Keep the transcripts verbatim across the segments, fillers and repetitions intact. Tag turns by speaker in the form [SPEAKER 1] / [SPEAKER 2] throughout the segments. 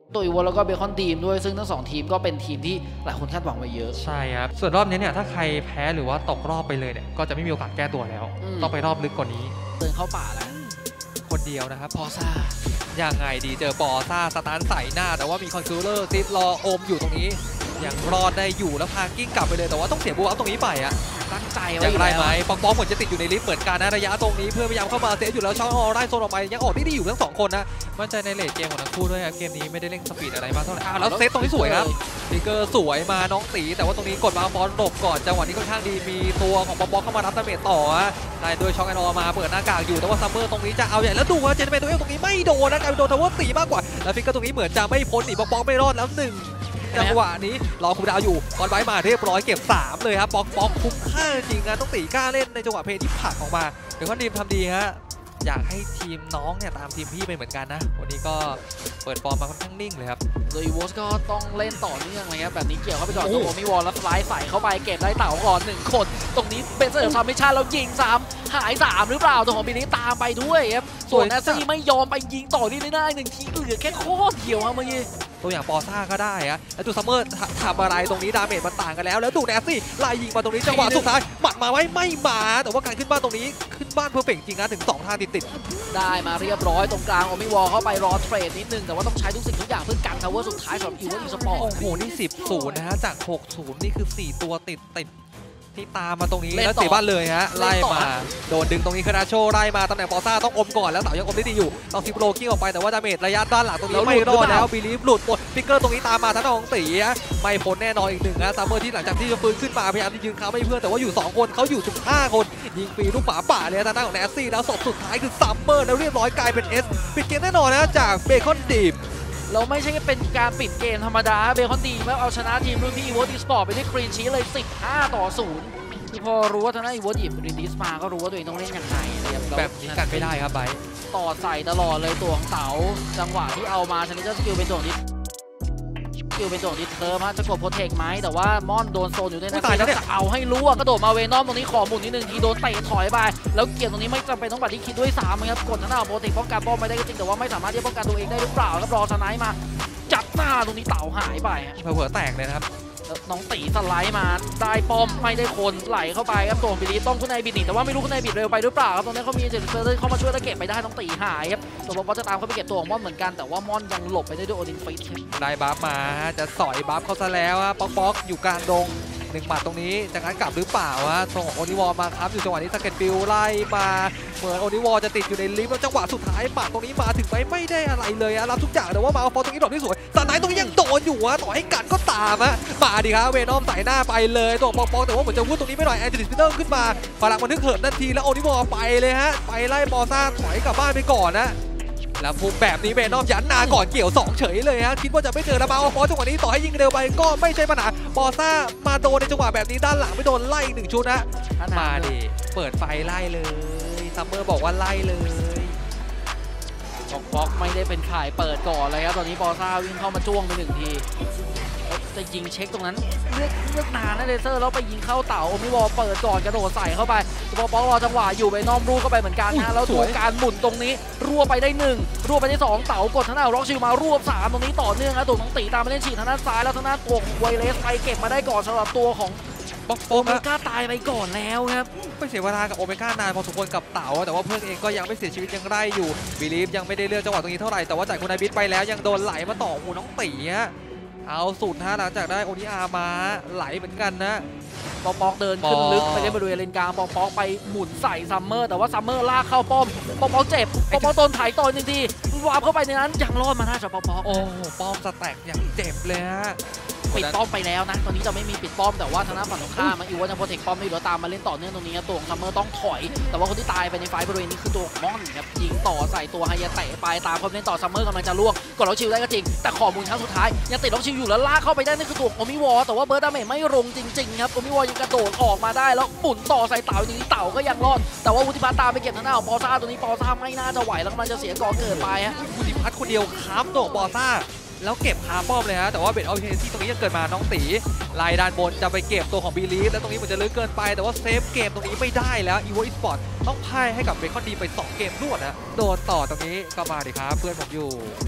[SPEAKER 1] ตัวอีวอลแล้วก็เบคอนทีมด้วยซึ่งทั้งสองทีมก็เป็นทีมที่หลายคนคาดหวังไว้เยอะ
[SPEAKER 2] ใช่ครับส่วนรอบนี้เนี่ยถ้าใครแพ้หรือว่าตกรอบไปเลยเนี่ยก็จะไม่มีโอกาสแก้ตัวแล้วต้องไปรอบลึกกว่านี้
[SPEAKER 1] เดินเข้าป่าแล้ว
[SPEAKER 2] คนเดียวนะครับ
[SPEAKER 1] ปอซ่า
[SPEAKER 2] ยังไงดีเจอปอซ่าสตาร์ทใส่หน้าแต่ว่ามีคอนซูเลอร์ซิปรออมอยู่ตรงนี้ยังรอดได้อยู่แล้วพากิ้งกลับไปเลยแต่ว่าต้องเสียบูอัพตรงนี้ไปอะ
[SPEAKER 1] ตั้งใจไว้
[SPEAKER 2] อย่างไรไหมปองปองเหมือนจะติดอยู่ในลิฟต์เหมือนกันนะระยะตรงนี้เพื่อพยายามเข้ามาเซฟอยู่แล้วช่องออได้โซนออกไปยังออกได้ดีอยู่ทั้งสองคนนะมั่นใจในเลดเกมของทั้งคู่ด้วยครับเกมนี้ไม่ได้เร่งสปีดอะไรมากเท่าไหร่อ้าวแล้วเซฟตรงนี้สวยครับดิเกอร์สวยมาน้องตีแต่ว่าตรงนี้กดมาบอลหลบก่อนจังหวะนี้ค่อนข้างดีมีตัวของปองปองเข้ามารับดาเมจต่อได้ด้วยช็อคแอนอมาเปิดหน้ากากอยู่แต่ว่าซัมเมอร์ตรงนี้จะเอาใหญ่แล้วดูว่าเจนเมนตัวเอลตรงนี้ไม่โดนนะกลายเป็นโดนทาวเวอร์ตีมากกว่าแล้วฟิกเกอร์ตรงนี้เหมือนจะไม่พ้นหนีปองปองไม่รอดแล้วหนึ่งจังหวะนี้รอคูดาวอยู่บอลไว้มาเรียบร้อยเก็บสามเลยครับป๊อกป๊อกคุ้มค่าจริงนะต้องตีกล้าเล่นในจังหวะเพลย์ที่ผลักออกมาเดี๋ยวก็ดีมทำดีฮะอยากให้ทีมน้องเนี่ยตามทีมพี่ไปเหมือนกันนะวันนี้ก็เปิดฟอร์มมาค่อนข้างนิ่งเลยครับ
[SPEAKER 1] โดยอีวอสก็ต้องเล่นต่อเนื่องเลยครับแบบนี้เกี่ยวเข้าไปก่อนตัวโอมิวอลแล้วไล่ใส่เข้าไปเก็บได้เต่าก่อนหนึ่งคนตรงนี้เป็นเซอร์ทำมิชชั่นแล้วยิงซ้ำหายสามหรือเปล่าตัวของบิลลี่ตามไปด้วยครับส่วนแอสซี่ไม่ยอมไปยิงต่อนี่ไม่ได้หนึ่งทีเหลือแค่โคตรเดียวครับเมื่อกี้
[SPEAKER 2] ตัวอย่างปอซ่าก็ได้อะแล้วดูซัมเมอร์ทำอะไรตรงนี้ดาเมจมันต่างกันแล้วแล้วดูแนสซี่ไล่ยิงมาตรงนี้จังหวะสุดท้ายหมัดมาไว้ไม่มาแต่ว่าการขึ้นบ้านตรงนี้ขึ้นบ้านเพอร์เฟกต์จริงนะถึงสองทางติด
[SPEAKER 1] ๆได้มาเรียบร้อยตรงกลางโอมิวอลเข้าไปรอเทรดนิดนึงแต่ว่าต้องใช้ทุกสิ่งทุกอย่างเพื่อกันทาวเวอร์สุดท้ายสำหรับอีวอสอีสปอร์ต
[SPEAKER 2] โอ้โหนี่สิบศูนย์นะฮะจากหกศูนย์นี่คือสี่ตัวติดติดที่ตามมาตรงนี้แล้วเสียบ้านเลยฮะไล่มาโดนดึงตรงนี้คาราโชไล่มาตำแหน่งปอซ่าต้องอมก่อนแล้วเต่ายังอมได้ดีอยู่ต้องซิปโลกิ้งออกไปแต่ว่าดาเมจระยะด้านหลังตรงนี้ไม่รอดแล้วบีลีฟหลุดหมดฟิกเกอร์ตรงนี้ตามมาทั้งน้องตีไม่พ้นแน่นอนอีกหนึ่งนะซัมเมอร์ที่หลังจากที่จะฟื้นขึ้นมาพยายามที่ยืนค้ำให้เพื่อนแต่ว่าอยู่สองคนเขาอยู่สิบห้าคนยิงฟรีลูกหมาป่าเลยทางด้านของแนสซี่แล้วศพสุดท้ายคือซัมเมอร์แล้วเรียบร้อยกลายเป็นเอสปิดเกมแน่นอนนะจากเบคอนดีม
[SPEAKER 1] เราไม่ใช่เป็นการปิดเกมธรรมดาเบคอนดีมแล้วเอาชนะทีมรุ่นพี่อีวอสอีสปอร์ตไปได้คลีนชีทเลยสิบห้าต่อศูนย์คือพอรู้ว่าทางด้านอีวอสหยิบรีดิสมาก็รู้ว่าตัวเองต้องเล่นอย่างไร
[SPEAKER 2] แบบนี้กันไม่ได้ครับไบ
[SPEAKER 1] ต่อใส่ตลอดเลยตัวของเต๋าจังหวะที่เอามาชนิดจะสกิลเป็นตัวดิสสกิลเป็นตัวดิสเทอร์มาจะกดโปรเทคไหมแต่ว่าม่อนโดนโซนอยู่ด้วยนะจะเอาให้รู้ว่ากระโดดมาเวนอมตรงนี้ขอหมุนนิดนึงทีโดนเตะถอยไปแล้วเกียร์ตรงนี้ไม่จำเป็นต้องบัดที่คิดด้วยสามครับกดทางด้านโปรเทคป้องกันป้อมไม่ได้ก็จริงแต่ว่าไม่สามารถที่จะป้องกันตัวเองได้หรือเปล่าครับรอสไนป์มาจัดหน้าตรงนี้เต๋าหายไป
[SPEAKER 2] เผื่อแตกเลยนะครับ
[SPEAKER 1] น้องตีสไลด์มาได้ป้อมไม่ได้คนไหลเข้าไปครับตัวบิลลี่ต้องคุณนายบิดหนีแต่ว่าไม่รู้คุณนายบิดเร็วไปหรือเปล่าครับตรงนี้เขามีเจนเซอร์เข้ามาช่วยแล้วเก็บไปได้น้องตีหายครับตัวบอลจะตามเขาไปเก็บตัวของม่อนเหมือนกันแต่ว่าม่อนยังหลบไปได้ด้วยโอดินฟิต
[SPEAKER 2] ได้บัฟมาจะสอยบัฟเขาซะแล้วป๊อกป๊อกอยู่กลางดงหนึ่งหมัดตรงนี้จะงั้นกลับหรือเปล่าวะตรงโอนิวอลมาครับอยู่จังหวะนี้สเก็ตฟิลไล่มาเหมือนโอนิวอลจะติดอยู่ในลิฟต์แล้วจังหวะสุดท้ายหมัดตรงนี้มาถึงไหมไม่ได้อะไรเลยรับทุกอย่างแต่ว่ามาเอาฟอร์ตรงนี้ดอกที่สวยสไนด์ตรงนี้ยังโดนอยู่อะต่อให้กัดก็ตามอะมาดิครับเวนอมใส่หน้าไปเลยตัวปองปองแต่ว่าเหมือนจะวุ้นตรงนี้ไม่หน่อยแอนเจลิสพิเตอร์ขึ้นมาพลังมันนึกเหิมทันทีแล้วโอนิวอลไปเลยฮะไปไล่ปอซ่าถอยกลับบ้านไปก่อนนะแล้วพุ่งแบบนี้เวนอมยันนาก่อนเกี่ยวสองเฉยเลยฮะคิดว่าจะไม่เจอแล้วมาเอาฟอร์จังหวะนี้ต่อให้ยิงเร็วไปก็ไม่ใช่ปัญหาปอซ่ามาโดนในจังหวะแบบนี้ด้านหลังไม่โดนไล่หนึ่งชุดนะมาดิเปิดไฟไล่เลยซัมเมอร์บอกว่าไล่เลย
[SPEAKER 1] บล็อกบล็อกไม่ได้เป็นข่ายเปิดก่อนเลยครับตอนนี้ปอซ่าวิ่งเข้ามาจ้วงไปหนึ่งทีจะยิงเช็คตรงนั้นเลือกเลือกนานนะเลเซอร์แล้วไปยิงเข้าเต่าโอมิวอลเปิดก่อนกระโดดใส่เข้าไปตัวบอลรอจังหวะอยู่ไปน้อมรูเข้าไปเหมือนกันนะแล้วตัวการหมุนตรงนี้รั่วไปได้หนึ่งรั่วไปได้สองเต่ากดทางด้านร็อกชิลมารวบสามตรงนี้ต่อเนื่องนะตัวน้องตีตามมาเล่นฉีดทางด้านซ้ายแล้วทางด้านตัวไวเลสไปเก็บมาได้ก่อนสำหรับตัวของโอเมก้าตายไปก่อนแล้วครับ
[SPEAKER 2] ไม่เสียเวลากับโอเมก้านานพอสมควรกับเต๋าแต่ว่าเพื่อนเองก็ยังไม่เสียชีวิตยังไล่อยู่บิลีฟยังไม่ได้เลือกจังหวะตรงนี้เท่าไหร่แต่ว่าจากคุณนายบิทไปแล้วยังโดนไหลมาต่อหูน้องตีเอาสุดฮะหลังจากได้โอนิอามาไหลเหมือนกันนะ
[SPEAKER 1] ปอกปอกเดินขึ้นลึกไปได้บริเวณเลนกลางปอกปอกไปหมุนใส่ซัมเมอร์แต่ว่าซัมเมอร์ลากเข้าป้อมปอกปอกเจ็บปอกปอกโดนถ่ายต่อหนึ่งทีวาบเข้าไปในนั้นยังรอดมาหน้าจากปอกปอก
[SPEAKER 2] โอ้ป้อมสแต็กอย่างเจ็บเลยฮะ
[SPEAKER 1] ปิดป้อมไปแล้วนะตอนนี้จะไม่มีปิดป้อมแต่ว่าทางด้านฝั่งตรงข้ามมันอยู่ว่าจะโปรเทคป้อมไม่เหลือตามมาเล่นต่อเนื่องตรงนี้ตัวของซัมเมอร์ต้องถอยแต่ว่าคนที่ตายไปในไฟบริเวณนี้คือตัวม่อนครับยิงต่อใส่ตัวไฮยาเตะไปตามคนเล่นต่อซัมเมอร์กำลังจะล่วงกดล็อกชิลได้ก็จริงแต่ขอมูลครั้งสุดท้ายยังติดล็อกชิลอยู่แล้วลากเข้าไปได้นั่นคือตัวโอมิวอลแต่ว่าเบิร์ดดาเมจไม่ลงจริงๆครับโอมิวอลยังกระโดดออกมาได้แล้วปุ่นต่อใส่เต่าอย่างนี้เต่าก็ยังรอดแต่ว่าวุฒิพัฒน์ตามไปเก็บทางด้านของปอซ่าตัวนี้ปอซ่าไม่น่าจะไหวแล้วกำลังจะเสียก่อเกิดไปฮะ
[SPEAKER 2] วุฒิพัฒน์คนเดียวค้ำตัวปอซ่าแล้วเก็บคาป้อมเลยฮะแต่ว่าเบนออฟเทนที่ตรงนี้ยังเกิดมาน้องตีลายด้านบนจะไปเก็บตัวของบีลีฟแล้วตรงนี้มันจะลึกเกินไปแต่ว่าเซฟเกมตรงนี้ไม่ได้แล้วอีโวอีสปอร์ตต้องพ่ายให้กับเบคอนดีไปสองเกมรวดนะโดนต่อตรงนี้ก็มาดิครับเพื่อนผมอยู่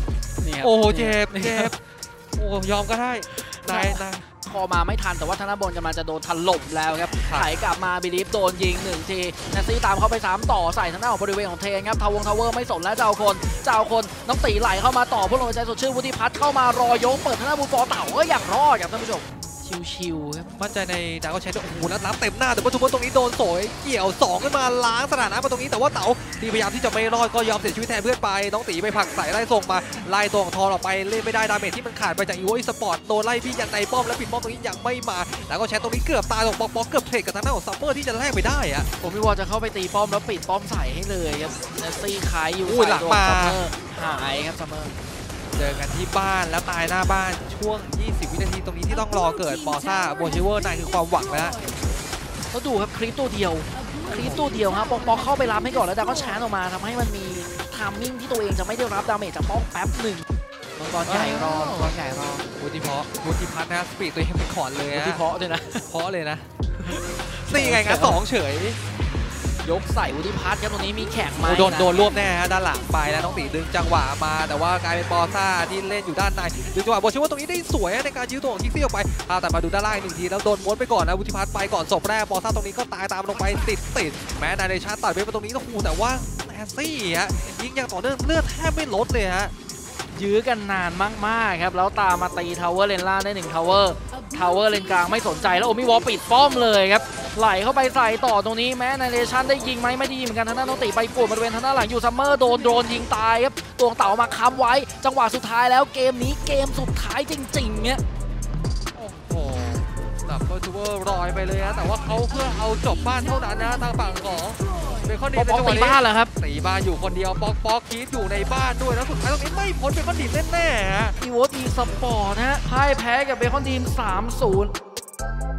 [SPEAKER 1] นี่ครับ
[SPEAKER 2] โอ้โหเจ็บเจ็บโอ้ยอมก็ได้นายนาย
[SPEAKER 1] พอมาไม่ทันแต่ว่าธนบลกำลังจะโดนถล่มแล้วครับ
[SPEAKER 2] ครับ
[SPEAKER 1] ไถกลับมาบิลีฟโดนยิงหนึ่งทีนาซี่ตามเข้าไปสามต่อใส่ทางด้านของบริเวณของเทนครับทาวงทาวเวอร์ไม่สนแล้วจะเอาคนจะเอาคนน้องตีไหลเข้ามาต่อผู้ลงใจสดชื่นวุฒิพัฒน์เข้ามารอยกเปิดทางด้านบูฟอร์เต่าก็ยังรอดครับท่านผู้ชมชิวๆครับ
[SPEAKER 2] มั่นใจในดาวก็ใช้ด้วยโอ้โหแล้วรับเต็มหน้าแต่ว่าทุกคนตรงนี้โดนโสยเกี่ยวสองขึ้นมาล้างสถานะมาตรงนี้แต่ว่าเต๋าที่พยายามที่จะไม่รอดก็ยอมเสียชีวิตแทนเพื่อนไปน้องตีไปผลักใส่ไล่ส่งมาไล่ตัวของทองออกไปเล่นไม่ได้ดาเมจที่มันขาดไปจากอีโวอีสปอร์ตโดนไล่พี่ยันในป้อมและปิดป้อมตรงนี้ยังไม่มาแล้วก็ใช้ตรงนี้เกือบตายของป๊อกป๊อกเกือบเทรดกับทางด้านของซัมเมอร์ที่จะแลกไปได้อะ
[SPEAKER 1] ผมพี่วอลจะเข้าไปตีป้อมแล้วปิดป้อมใส่ให้เลยครับนาซี่ขายอยู่
[SPEAKER 2] อุ้ย
[SPEAKER 1] ใส่
[SPEAKER 2] หลัง
[SPEAKER 1] ตัว
[SPEAKER 2] มา
[SPEAKER 1] ซัมเมอร์หายครับซัมเมอร์
[SPEAKER 2] เจอกันที่บ้านแล้วตายหน้าบ้านช่วงยี่สิบวินาทีตรงนี้ที่ต้องรอเกิดปอซ่าโบชิเวอร์นายคือความหวังแล้ว
[SPEAKER 1] แล้วดูครับคลิปตัวเดียวคลิปตัวเดียวครับปอกปอกเข้าไปรับให้ก่อนแล้วดาวก็ชาร์จออกมาทำให้มันมีทามมิ่งที่ตัวเองจะไม่ได้รับดาเมจจากป้องแป๊บหนึ่งมังกรใหญ่รอมังกรใหญ่รอ
[SPEAKER 2] วุฒิเพาะวุฒิพัฒน์นะสปีดตัวเองเป็นขอนเลย
[SPEAKER 1] วุ
[SPEAKER 2] นะ
[SPEAKER 1] ฒิเพาะด้วยนะ
[SPEAKER 2] เพาะเลยนะนี่ไงงั้นสองเฉย
[SPEAKER 1] ยกใส่วุฒิพัฒน์ครับตรงนี้มีแข่งไหม
[SPEAKER 2] โอ้โดน
[SPEAKER 1] นะ
[SPEAKER 2] โดนรวบแน่ฮะด้านหลังไปแล้วน้องตีดึงจังหวะมาแต่ว่ากลายเป็นปอซ่าที่เล่นอยู่ด้านในดึงจังหวะโบชิว่าตรงนี้ได้สวยในการยื้อตัวของคิกซี่ออกไปพาแต่มาดูด้านล่างอีกหนึ่งทีแล้วโดนม้วนไปก่อนนะวุฒิพัฒน์ไปก่อนศพแรกปอซ่าตรงนี้ก็ตายตามลงไปติดติดแม้นายเดชาตัดไปตรงนี้ก็คูแต่ว่าแนนซี่ฮะยิงอย่างต่อเนื่องเลือดแทบไม่ลดเลยฮะ
[SPEAKER 1] ยื้อกันนานมากๆครับแล้วตามมาตีทาวเวอร์เลนล่างได้หนึ่งทาวเวอร์ทาวเวอร์เลนกลางไม่สนใจแล้วโอมิวอลปิดป้อมเลยครับไหลเข้าไปใส่ต่อตรงนี้แม้ในเรชั่นได้ยิงไหมไม่ได้ยิงเหมือนกันทางด้านน้องตีไปปวดบริเวณทางด้านหลังอยู่ซัมเมอร์โดนโดนยิงตายครับตัวเต่ามาค้ำไว้จังหวะสุดท้ายแล้วเกมนี้เกมสุดท้ายจริงๆเนี่ย
[SPEAKER 2] โอ้โหดับเบิลทูเวอร์ลอยไปเลยฮะแต่ว่าเขาเพื่อเอาจบบ้านเท่านั้นนะทางฝั่งของเบคอนดี
[SPEAKER 1] ปอก
[SPEAKER 2] ใน
[SPEAKER 1] ปอก
[SPEAKER 2] จังหวะ
[SPEAKER 1] ตี
[SPEAKER 2] นี้
[SPEAKER 1] บ้านเหรอครับ
[SPEAKER 2] ตีบ้านอยู่คนเดียวป๊อกป๊อกคีดอยู่ในบ้านด้วยแล้วสุดท้ายตรงนี้ไม่พ้นเบคอนดีแน่ๆฮะ
[SPEAKER 1] อีโวตีสปอร์ตนะฮะพ่ายแพ้กับเบคอนทีม สามศูนย์